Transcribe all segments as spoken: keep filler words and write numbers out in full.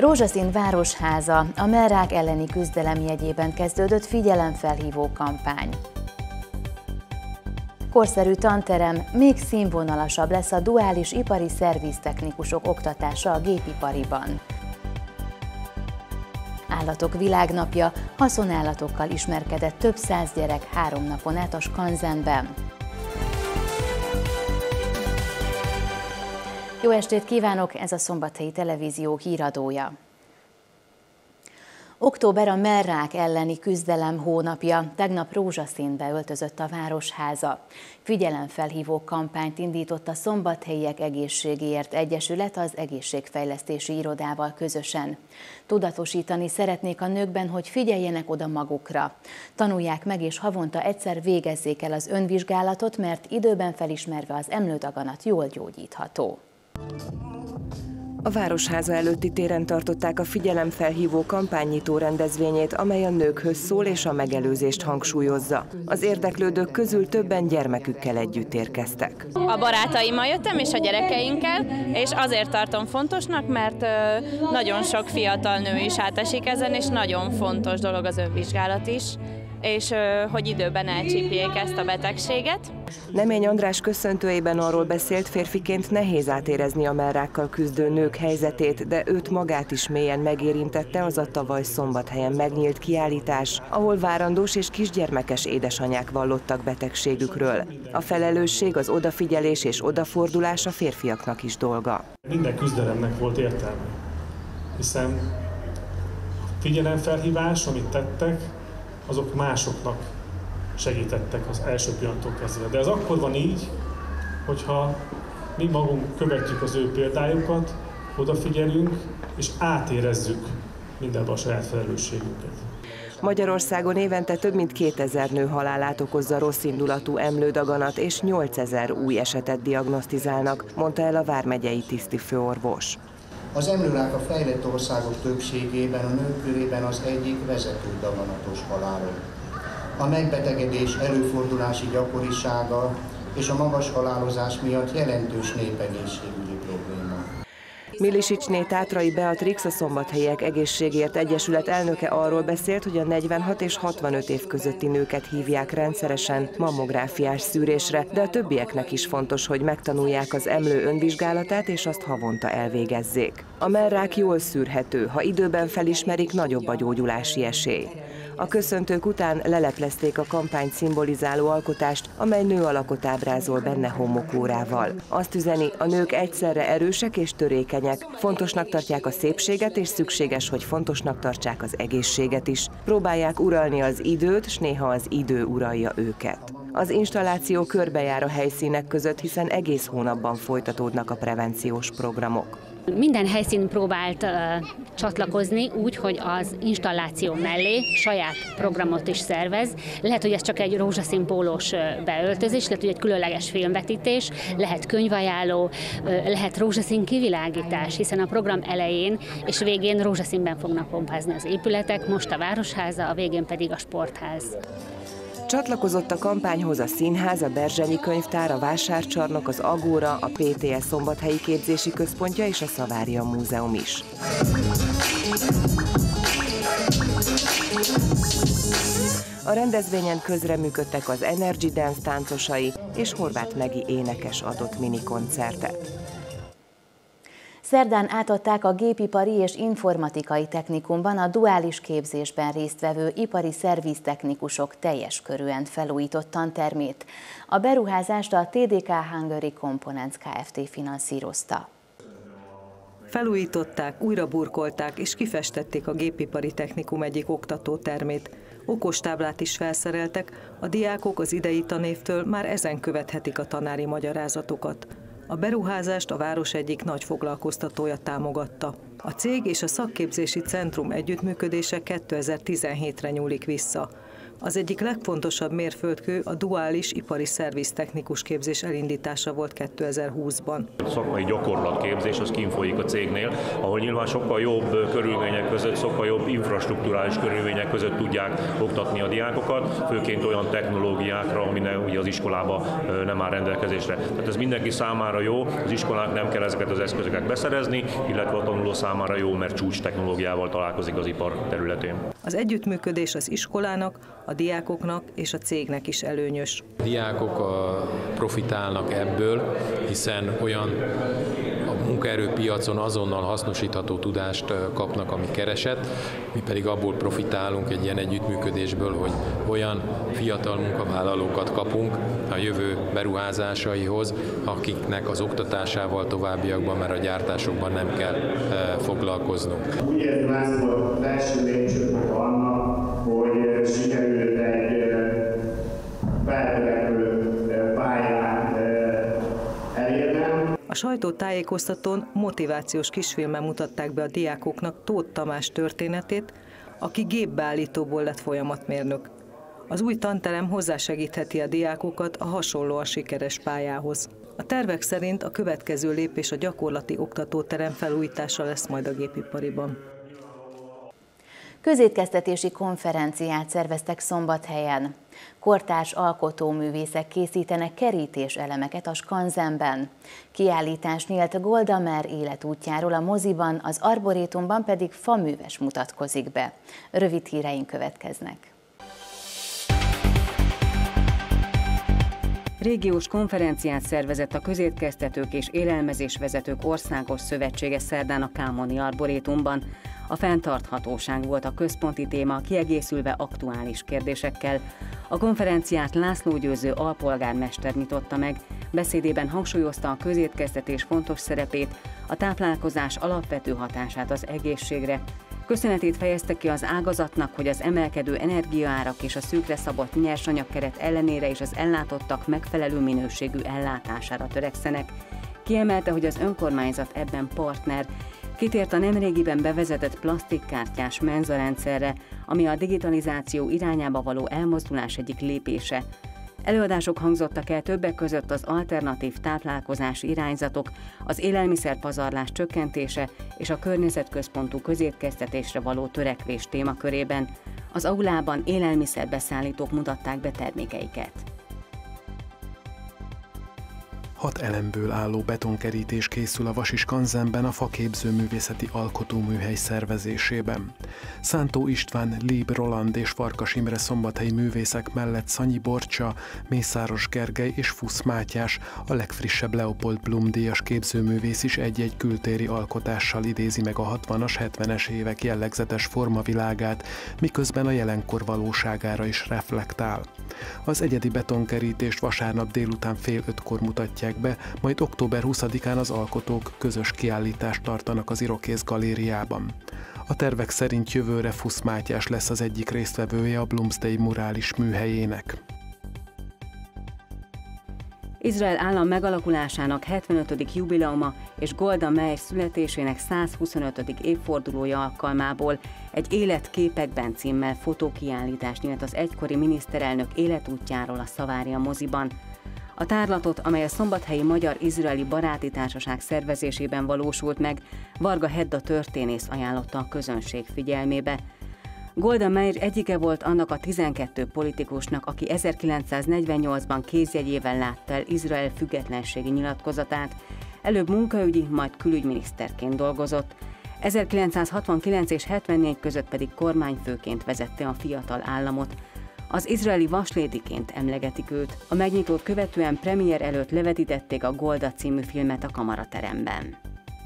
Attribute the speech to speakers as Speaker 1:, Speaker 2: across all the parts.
Speaker 1: Rózsaszín városháza, a mellrák elleni küzdelem jegyében kezdődött figyelemfelhívó kampány. Korszerű tanterem, még színvonalasabb lesz a duális ipari szerviztechnikusok oktatása a gépipariban. Állatok világnapja, haszonállatokkal ismerkedett több száz gyerek három napon át a Skansenben. Jó estét kívánok, ez a Szombathelyi Televízió híradója. Október a mellrák elleni küzdelem hónapja, tegnap rózsaszínbe öltözött a Városháza. Figyelemfelhívó kampányt indított a Szombathelyiek Egészségéért Egyesület az Egészségfejlesztési Irodával közösen. Tudatosítani szeretnék a nőkben, hogy figyeljenek oda magukra. Tanulják meg és havonta egyszer végezzék el az önvizsgálatot, mert időben felismerve az emlődaganat jól gyógyítható.
Speaker 2: A Városháza előtti téren tartották a figyelemfelhívó kampánynyitó rendezvényét, amely a nőkhöz szól és a megelőzést hangsúlyozza. Az érdeklődők közül többen gyermekükkel együtt érkeztek.
Speaker 3: A barátaimmal jöttem és a gyerekeinkkel, és azért tartom fontosnak, mert nagyon sok fiatal nő is átesik ezen, és nagyon fontos dolog az önvizsgálat is, és hogy időben elcsípjék ezt a betegséget.
Speaker 2: Nemény András köszöntőjében arról beszélt, férfiként nehéz átérezni a mellrákkal küzdő nők helyzetét, de őt magát is mélyen megérintette az a tavaly Szombathelyen megnyílt kiállítás, ahol várandós és kisgyermekes édesanyák vallottak betegségükről. A felelősség, az odafigyelés és odafordulás a férfiaknak is dolga.
Speaker 4: Minden küzdelemnek volt értelme, hiszen a figyelemfelhívás, amit tettek, azok másoknak segítettek az első pillanattól kezdve. De ez akkor van így, hogyha mi magunk követjük az ő példájukat, odafigyelünk és átérezzük mindenbe a saját felelősségünket.
Speaker 2: Magyarországon évente több mint kétezer nő halálát okozza rosszindulatú emlődaganat, és nyolcezer új esetet diagnosztizálnak, mondta el a vármegyei tisztifőorvos.
Speaker 5: Az emlőrák a fejlett országok többségében, a nők körében az egyik vezető daganatos halálok. A megbetegedés előfordulási gyakorisága és a magas halálozás miatt jelentős népegészségügyi probléma.
Speaker 2: Milisicsné Tátrai Beatrix, a Szombathelyiek Egészségért Egyesület elnöke arról beszélt, hogy a negyvenhat és hatvanöt év közötti nőket hívják rendszeresen mammográfiás szűrésre, de a többieknek is fontos, hogy megtanulják az emlő önvizsgálatát és azt havonta elvégezzék. A mellrák jól szűrhető, ha időben felismerik, nagyobb a gyógyulási esély. A köszöntők után leleplezték a kampányt szimbolizáló alkotást, amely nő alakot ábrázol benne homokórával. Azt üzeni, a nők egyszerre erősek és törékenyek, fontosnak tartják a szépséget, és szükséges, hogy fontosnak tartsák az egészséget is. Próbálják uralni az időt, s néha az idő uralja őket. Az installáció körbejár a helyszínek között, hiszen egész hónapban folytatódnak a prevenciós programok.
Speaker 6: Minden helyszín próbált uh, csatlakozni úgy, hogy az installáció mellé saját programot is szervez. Lehet, hogy ez csak egy rózsaszín pólós uh, beöltözés, lehet, hogy egy különleges filmvetítés, lehet könyvajánló, uh, lehet rózsaszín kivilágítás, hiszen a program elején és végén rózsaszínben fognak pompázni az épületek, most a Városháza, a végén pedig a Sportház.
Speaker 2: Csatlakozott a kampányhoz a Színház, a Berzsenyi Könyvtár, a Vásárcsarnok, az Agóra, a pé té es Szombathelyi Képzési Központja és a Szavária Múzeum is. A rendezvényen közreműködtek az Energy Dance táncosai, és Horváth Megi énekes adott minikoncertet.
Speaker 1: Szerdán átadták a Gépipari és Informatikai Technikumban a duális képzésben résztvevő ipari szerviztechnikusok teljes körűen felújított tantermét. A beruházást a té dé ká Hungary Components Kft. Finanszírozta.
Speaker 7: Felújították, újra burkolták és kifestették a Gépipari Technikum egyik oktatótermét. Okostáblát is felszereltek, a diákok az idei tanévtől már ezen követhetik a tanári magyarázatokat. A beruházást a város egyik nagy foglalkoztatója támogatta. A cég és a szakképzési centrum együttműködése kétezer-tizenhétre nyúlik vissza. Az egyik legfontosabb mérföldkő a duális ipari szerviztechnikus képzés elindítása volt kétezer-húszban.
Speaker 8: A szakmai gyakorlatképzés az kint folyik a cégnél, ahol nyilván sokkal jobb körülmények között, sokkal jobb infrastrukturális körülmények között tudják oktatni a diákokat, főként olyan technológiákra, ami ugye az iskolában nem áll rendelkezésre. Tehát ez mindenki számára jó, az iskolák nem kell ezeket az eszközöket beszerezni, illetve a tanuló számára jó, mert csúcs technológiával találkozik az ipar területén.
Speaker 7: Az együttműködés az iskolának, a diákoknak és a cégnek is előnyös.
Speaker 9: A diákok a profitálnak ebből, hiszen olyan a munkaerőpiacon azonnal hasznosítható tudást kapnak, ami keresett, mi pedig abból profitálunk egy ilyen együttműködésből, hogy olyan fiatal munkavállalókat kapunk a jövő beruházásaihoz, akiknek az oktatásával továbbiakban, mert a gyártásokban nem kell foglalkoznunk.
Speaker 10: Úgy érzem, ez volt az első lépcsőpont annak, hogy sikerült egy feltörekvő pályát elérnem.
Speaker 7: A sajtótájékoztatón motivációs kisfilmen mutatták be a diákoknak Tóth Tamás történetét, aki gépbeállítóból lett folyamatmérnök. Az új tanterem hozzásegítheti a diákokat a hasonlóan sikeres pályához. A tervek szerint a következő lépés a gyakorlati oktatóterem felújítása lesz majd a gépipariban.
Speaker 1: Közétkeztetési konferenciát szerveztek Szombathelyen. Kortárs alkotóművészek készítenek kerítéselemeket a skanzenben. Kiállítás nyílt Golda Meir életútjáról a moziban, az arborétumban pedig faműves mutatkozik be. Rövid híreink következnek.
Speaker 11: Régiós konferenciát szervezett a Közétkeztetők és Élelmezésvezetők Országos Szövetsége szerdán a Kámoni Arborétumban. A fenntarthatóság volt a központi téma, kiegészülve aktuális kérdésekkel. A konferenciát László Győző alpolgármester nyitotta meg, beszédében hangsúlyozta a közétkeztetés fontos szerepét, a táplálkozás alapvető hatását az egészségre. Köszönetét fejezte ki az ágazatnak, hogy az emelkedő energiaárak és a szűkre szabott nyersanyagkeret ellenére is az ellátottak megfelelő minőségű ellátására törekszenek. Kiemelte, hogy az önkormányzat ebben partner. Kitért a nemrégiben bevezetett plastikkártyás menzarendszerre, ami a digitalizáció irányába való elmozdulás egyik lépése. Előadások hangzottak el többek között az alternatív táplálkozási irányzatok, az élelmiszerpazarlás csökkentése és a környezetközpontú közétkeztetésre való törekvés témakörében. Az aulában élelmiszerbeszállítók mutatták be termékeiket.
Speaker 12: Hat elemből álló betonkerítés készül a Vasi skanzenben a faképzőművészeti alkotóműhely szervezésében. Szántó István, Lib Roland és Farkas Imre szombathelyi művészek mellett Szanyi Borcsa, Mészáros Gergely és Fusz Mátyás, a legfrissebb Leopold Blum díjas képzőművész is egy-egy kültéri alkotással idézi meg a hatvanas, hetvenes évek jellegzetes formavilágát, miközben a jelenkor valóságára is reflektál. Az egyedi betonkerítést vasárnap délután fél ötkor mutatják be, majd október huszadikán az alkotók közös kiállítást tartanak az Irokész galériában. A tervek szerint jövőre Fusz Mátyás lesz az egyik résztvevője a Bloomsday murális műhelyének.
Speaker 11: Izrael állam megalakulásának hetvenötödik jubileuma és Golda Meir születésének százhuszonötödik évfordulója alkalmából egy Életképekben címmel fotókiállítás nyílt az egykori miniszterelnök életútjáról a Szavária moziban. A tárlatot, amely a szombathelyi Magyar-Izraeli Baráti Társaság szervezésében valósult meg, Varga Hedda történész ajánlotta a közönség figyelmébe. Golda Meir egyike volt annak a tizenkét politikusnak, aki ezerkilencszáznegyvennyolcban kézjegyével látta el Izrael függetlenségi nyilatkozatát, előbb munkaügyi, majd külügyminiszterként dolgozott, ezerkilencszázhatvankilenc és hetvennégy között pedig kormányfőként vezette a fiatal államot. Az izraeli vaslédiként emlegetik őt. A megnyitót követően premier előtt levetítették a Golda című filmet a kamarateremben.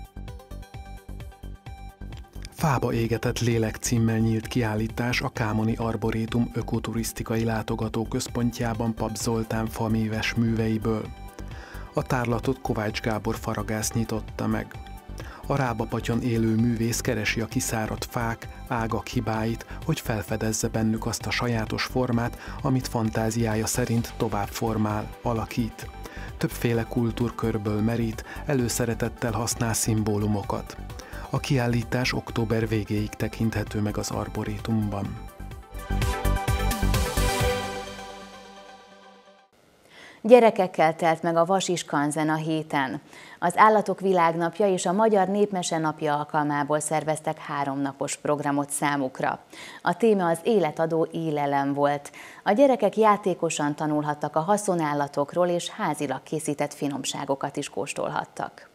Speaker 12: Fába égetett lélek címmel nyílt kiállítás a Kámoni Arborétum ökoturisztikai látogatóközpontjában Pap Zoltán famíves műveiből. A tárlatot Kovács Gábor faragász nyitotta meg. A Rábapatyon élő művész keresi a kiszáradt fák, ágak hibáit, hogy felfedezze bennük azt a sajátos formát, amit fantáziája szerint tovább formál, alakít. Többféle kultúrkörből merít, előszeretettel használ szimbólumokat. A kiállítás október végéig tekinthető meg az Arborétumban.
Speaker 1: Gyerekekkel telt meg a Vasiskanzen a héten. Az Állatok Világnapja és a Magyar Népmese Napja alkalmából szerveztek háromnapos programot számukra. A téma az életadó élelem volt. A gyerekek játékosan tanulhattak a haszonállatokról, és házilag készített finomságokat is kóstolhattak.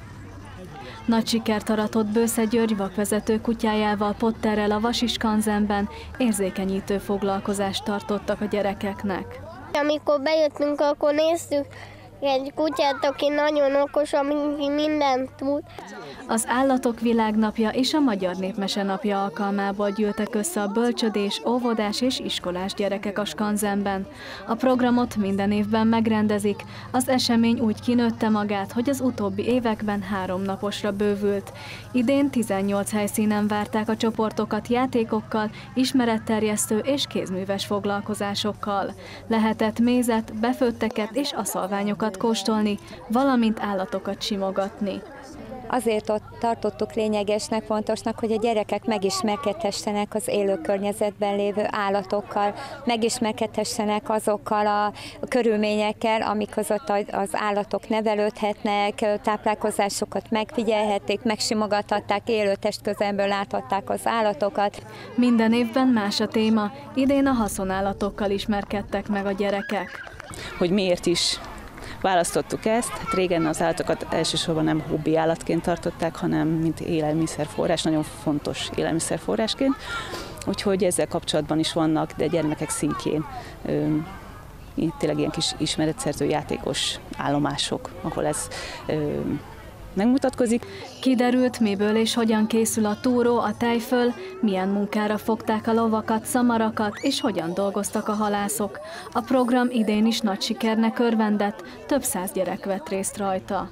Speaker 13: Nagy sikert aratott Bősze György vakvezető kutyájával, Potterrel a Vasiskanzenben érzékenyítő foglalkozást tartottak a gyerekeknek.
Speaker 14: Amikor bejöttünk, akkor néztük egy kutyát, aki nagyon okos, ami mindent tud.
Speaker 13: Az Állatok Világnapja és a Magyar Népmese Napja alkalmából gyűltek össze a bölcsödés, óvodás és iskolás gyerekek a skanzenben. A programot minden évben megrendezik. Az esemény úgy kinőtte magát, hogy az utóbbi években három naposra bővült. Idén tizennyolc helyszínen várták a csoportokat játékokkal, ismeretterjesztő és kézműves foglalkozásokkal. Lehetett mézet, befőtteket és aszalványokat kóstolni, valamint állatokat simogatni.
Speaker 15: Azért ott tartottuk lényegesnek, fontosnak, hogy a gyerekek megismerkedhessenek az élő környezetben lévő állatokkal, megismerkedhessenek azokkal a körülményekkel, amik között az állatok nevelődhetnek, táplálkozásokat megfigyelhették, megsimogathatták, élő testközelből láthatták az állatokat.
Speaker 13: Minden évben más a téma, idén a haszonállatokkal ismerkedtek meg a gyerekek.
Speaker 16: Hogy miért is választottuk ezt. Hát régen az állatokat elsősorban nem hobbi állatként tartották, hanem mint élelmiszerforrás, nagyon fontos élelmiszerforrásként. Úgyhogy ezzel kapcsolatban is vannak, de gyermekek szintjén ö, tényleg ilyen kis ismeretszerző játékos állomások, ahol ez ö, megmutatkozik.
Speaker 13: Kiderült, miből és hogyan készül a túró, a tejföl, milyen munkára fogták a lovakat, szamarakat, és hogyan dolgoztak a halászok. A program idén is nagy sikernek örvendett, több száz gyerek vett részt rajta.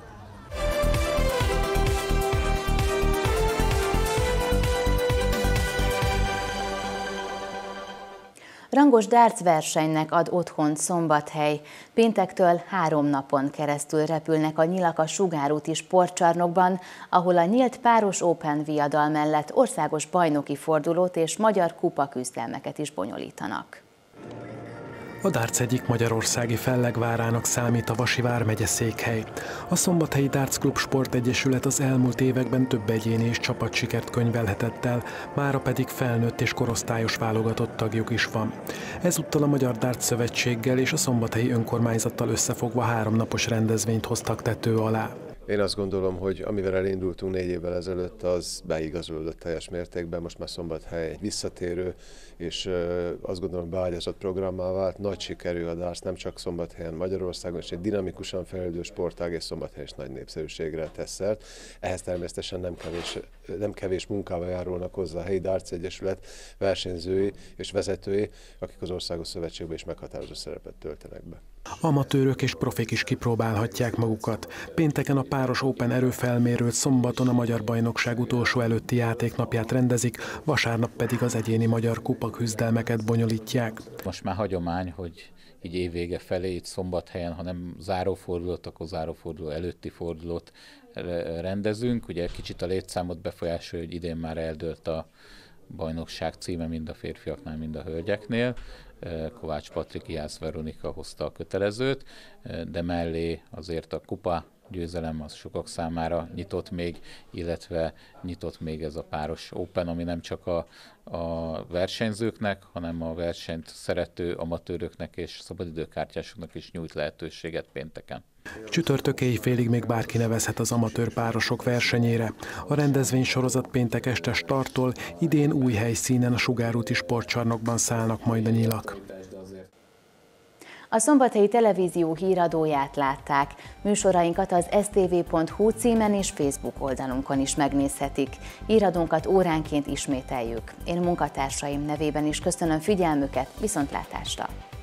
Speaker 1: Rangos darts versenynek ad otthont Szombathely. Péntektől három napon keresztül repülnek a nyilak a sugárúti sportcsarnokban, ahol a nyílt páros Open viadal mellett országos bajnoki fordulót és magyar kupa küzdelmeket is bonyolítanak.
Speaker 12: A darts egyik magyarországi fellegvárának számít a Vasi vármegye székhely. A Szombathelyi Darts Klub Sportegyesület az elmúlt években több egyéni és csapatsikert könyvelhetett el, mára pedig felnőtt és korosztályos válogatott tagjuk is van. Ezúttal a Magyar Darts Szövetséggel és a szombathelyi önkormányzattal összefogva háromnapos rendezvényt hoztak tető alá.
Speaker 17: Én azt gondolom, hogy amivel elindultunk négy évvel ezelőtt, az beigazolódott teljes mértékben. Most már Szombathely egy visszatérő, és azt gondolom beágyazott programmá vált. Nagy sikerű a darts, nem csak Szombathelyen, Magyarországon, és egy dinamikusan fejlődő sportág, és Szombathely is nagy népszerűségre tesz szert. Ehhez természetesen nem kevés, nem kevés munkával járulnak hozzá a helyi Darts Egyesület versenyzői és vezetői, akik az Országos Szövetségben is meghatározó szerepet töltenek be.
Speaker 12: Amatőrök és profik is kipróbálhatják magukat. Pénteken a páros Open erőfelmérőt, szombaton a Magyar Bajnokság utolsó előtti játéknapját rendezik, vasárnap pedig az egyéni magyar kupa küzdelmeket bonyolítják.
Speaker 18: Most már hagyomány, hogy így évvége felé itt Szombathelyen, ha nem zárófordulót, akkor záróforduló előtti fordulót rendezünk. Ugye kicsit a létszámot befolyásolja, hogy idén már eldőlt a bajnokság címe mind a férfiaknál, mind a hölgyeknél. Kovács Patrik, Jász Veronika hozta a kötelezőt, de mellé azért a kupa győzelem az sokak számára nyitott még, illetve nyitott még ez a páros Open, ami nem csak a, a versenyzőknek, hanem a versenyt szerető amatőröknek és szabadidőkártyásoknak is nyújt lehetőséget pénteken.
Speaker 12: Csütörtök éjfélig még bárki nevezhet az amatőr párosok versenyére. A rendezvény sorozat péntek este starttól, idén új helyszínen a Sugárúti sportcsarnokban szállnak majd a nyilak.
Speaker 1: A Szombathelyi Televízió híradóját látták. Műsorainkat az s t v pont h u címen és Facebook oldalunkon is megnézhetik. Híradónkat óránként ismételjük. Én munkatársaim nevében is köszönöm figyelmüket, viszontlátásra!